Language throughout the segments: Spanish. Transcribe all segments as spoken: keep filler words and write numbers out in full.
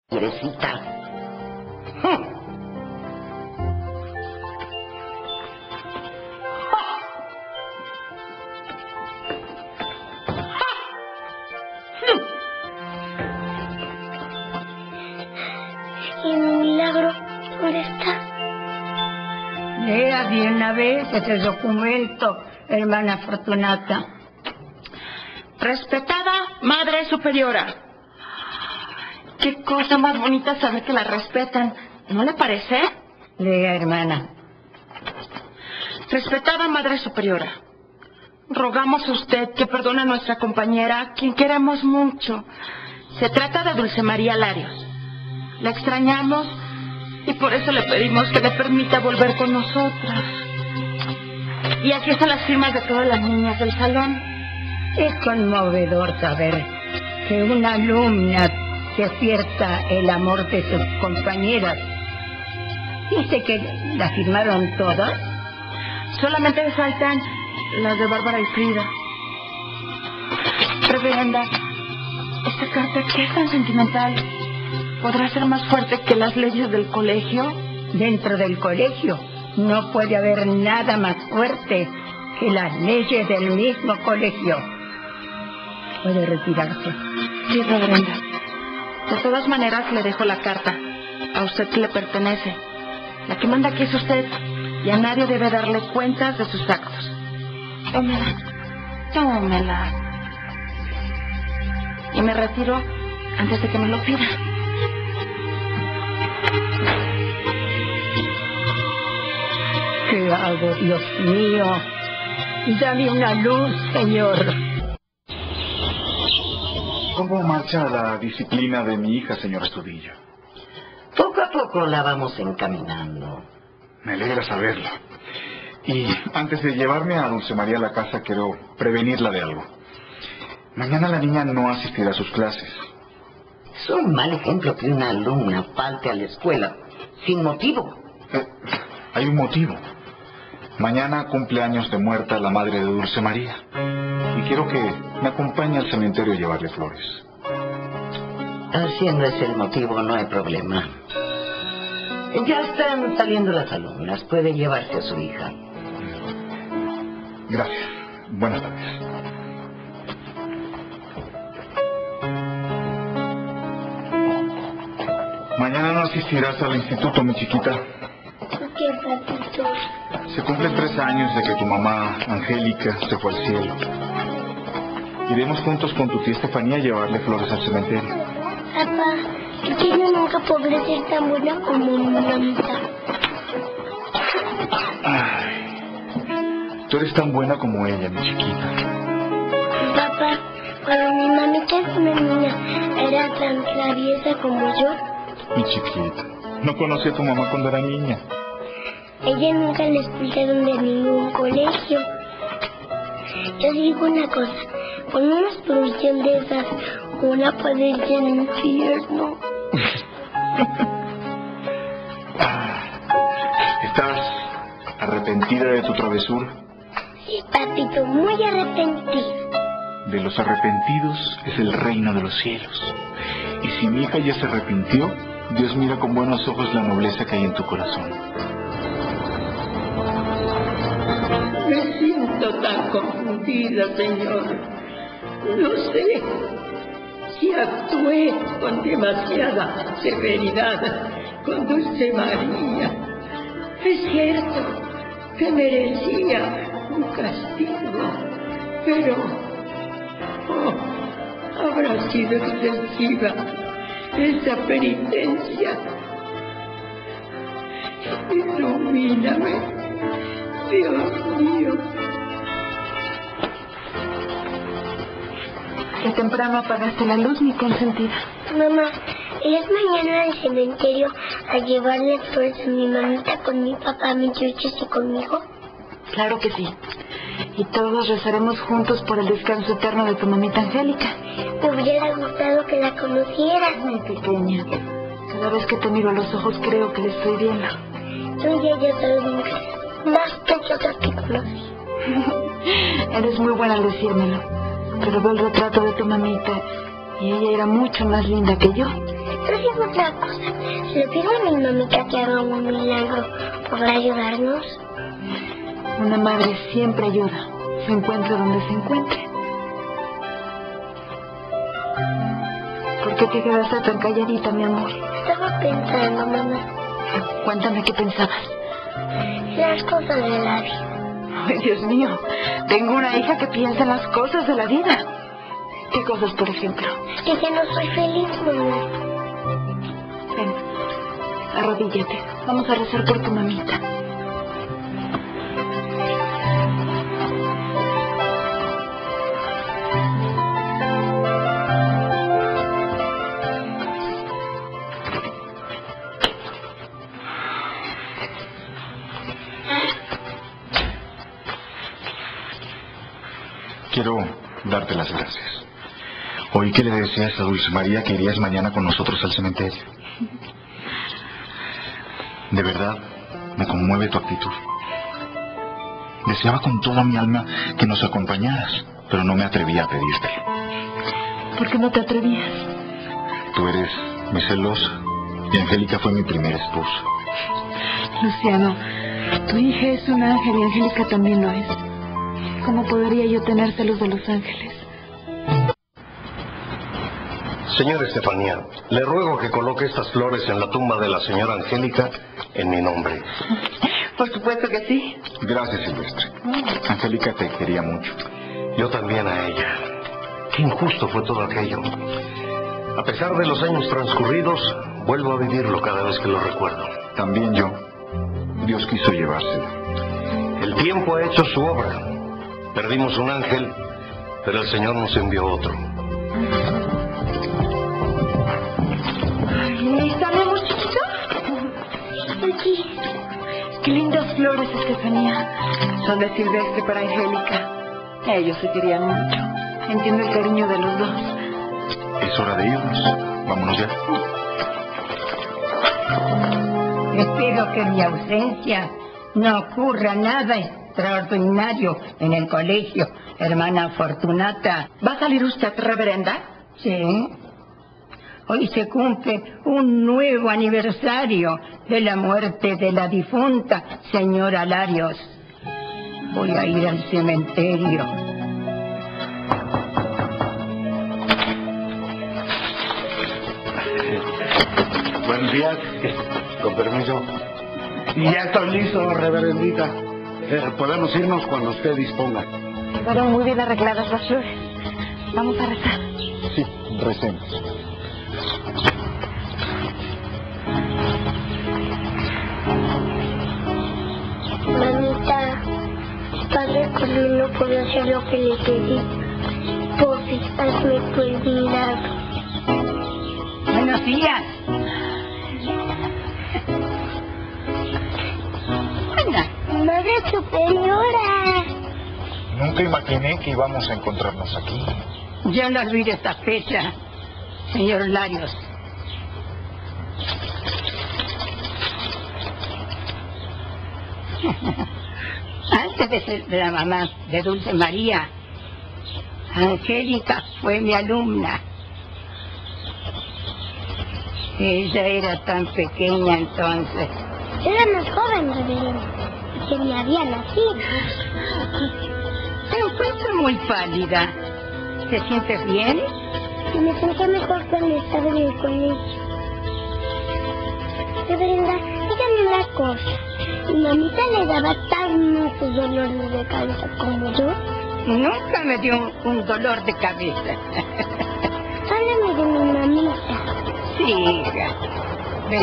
Teresita. ¿Y mi milagro dónde está? Lea de una vez ese documento, hermana Fortunata. Respetada Madre Superiora. Qué cosa más bonita saber que la respetan, ¿no le parece? Lea, hermana. Respetada Madre Superiora, rogamos a usted que perdone a nuestra compañera, quien queremos mucho. Se trata de Dulce María Larios. La extrañamos y por eso le pedimos que le permita volver con nosotras. Y aquí están las firmas de todas las niñas del salón. Es conmovedor saber que una alumna despierta el amor de sus compañeras. Dice que la firmaron todas. Solamente le faltan las de Bárbara y Frida. Reverenda, esta carta que es tan sentimental, ¿podrá ser más fuerte que las leyes del colegio? Dentro del colegio no puede haber nada más fuerte que las leyes del mismo colegio. Puede retirarse. Sí, reverenda. De todas maneras le dejo la carta. A usted que le pertenece. La que manda aquí es usted. Y a nadie debe darle cuentas de sus actos. Tómela. Tómela. Y me retiro antes de que me lo pida. ¿Qué hago, Dios mío? Dame una luz, Señor. ¿Cómo marcha la disciplina de mi hija, señor Estudillo? Poco a poco la vamos encaminando. Me alegra saberlo. Y antes de llevarme a Dulce María a la casa, quiero prevenirla de algo. Mañana la niña no asistirá a sus clases. Es un mal ejemplo que una alumna falte a la escuela sin motivo. Eh, hay un motivo. Mañana cumple años de muerta la madre de Dulce María. Y quiero que me acompañe al cementerio a llevarle flores. Haciendo ese el motivo, no hay problema. Ya están saliendo las alumnas. Puede llevarse a su hija. Gracias. Buenas tardes. Mañana no asistirás al instituto, mi chiquita. ¿Por qué, papito? Se cumplen tres años de que tu mamá, Angélica, se fue al cielo. Iremos juntos con tu tía Estefanía a llevarle flores al cementerio. Papá, ¿por qué yo nunca podré ser tan buena como mi mamita? Ay, tú eres tan buena como ella, mi chiquita. Papá, cuando mi mamita es una niña, ¿era tan traviesa como yo? Mi chiquita, no conocí a tu mamá cuando era niña. Ella nunca la expulsaron de ningún colegio. Yo digo una cosa, con una expulsión de esas, una puede ir al infierno. ¿Estás arrepentida de tu travesura? Sí, papito, muy arrepentida. De los arrepentidos es el reino de los cielos. Y si mi hija ya se arrepintió, Dios mira con buenos ojos la nobleza que hay en tu corazón. Me siento tan confundida, Señor. No sé si actué con demasiada severidad con Dulce María. Es cierto que merecía un castigo, pero oh, habrá sido excesiva esa penitencia. Ilumíname, Dios mío. Qué temprano apagaste la luz, mi consentida. Mamá, ¿irías mañana al cementerio a llevarle flores a mi mamita con mi papá, mi chuchis y conmigo? Claro que sí. Y todos rezaremos juntos por el descanso eterno de tu mamita Angélica. Me hubiera gustado que la conocieras. Mi pequeña, cada vez que te miro a los ojos creo que la estoy viendo. Un día yo soy más preciosa que conocí. Eres muy buena al decírmelo. Pero veo el retrato de tu mamita y ella era mucho más linda que yo. Yo digo otra cosa. Si le pido a mi mamita que haga un milagro, ¿podrá ayudarnos? Una madre siempre ayuda, se encuentre donde se encuentre. ¿Por qué te quedaste tan calladita, mi amor? Estaba pensando, mamá. Cuéntame qué pensabas. Las cosas de la vida. Ay, Dios mío, tengo una hija que piensa en las cosas de la vida. ¿Qué cosas, por ejemplo? Que ya no soy feliz, mamá. Ven, arrodíllate. Vamos a rezar por tu mamita. Quiero darte las gracias. Oí que le decías a Dulce María que irías mañana con nosotros al cementerio. De verdad, me conmueve tu actitud. Deseaba con toda mi alma que nos acompañaras, pero no me atrevía a pedírtelo. ¿Por qué no te atrevías? Tú eres mi celosa y Angélica fue mi primera esposa. Luciano, tu hija es un ángel y Angélica también lo es. ¿Cómo podría yo tener celos de los ángeles? Señora Estefanía, le ruego que coloque estas flores en la tumba de la señora Angélica en mi nombre. Por supuesto que sí. Gracias, Silvestre. Angélica te quería mucho. Yo también a ella. Qué injusto fue todo aquello. A pesar de los años transcurridos, vuelvo a vivirlo cada vez que lo recuerdo. También yo. Dios quiso llevársela. El tiempo ha hecho su obra. Perdimos un ángel, pero el Señor nos envió otro. ¿Está mi amor chiquito? Aquí. Qué lindas flores, Estefanía. Son de Silvestre para Angélica. Ellos se querían mucho. Entiendo el cariño de los dos. Es hora de irnos. Vámonos ya. Espero que en mi ausencia no ocurra nada extraordinario en el colegio, hermana Fortunata. ¿Va a salir usted, reverenda? Sí. Hoy se cumple un nuevo aniversario de la muerte de la difunta señora Larios. Voy a ir al cementerio. Buenos días. Con permiso. Y ya estoy listo, reverendita. Eh, podemos irnos cuando usted disponga. Quedaron muy bien arregladas las flores. Vamos a rezar. Sí, recemos. Mamita, padre Carlos no puede hacer lo que le pedí. Porfi, hazme tu el milagro. Buenos días. Anda. Madre Superiora. Nunca imaginé que íbamos a encontrarnos aquí. Yo no olvido esta fecha, señor Larios. Antes de ser la mamá de Dulce María, Angélica fue mi alumna. Ella era tan pequeña entonces. Era más joven, reverendo, que me había nacido. Se encuentra muy pálida. ¿Se siente bien? Y me sentía mejor cuando estaba en el colegio. Reverenda, dígame una cosa. ¿Mi mamita le daba tantos dolores de cabeza como yo? Nunca me dio un, un dolor de cabeza. Háblame de mi mamita. Sí, hija. Ven.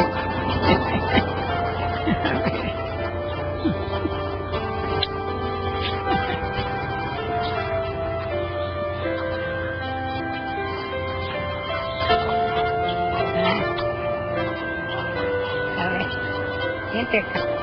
A ver, siente acá.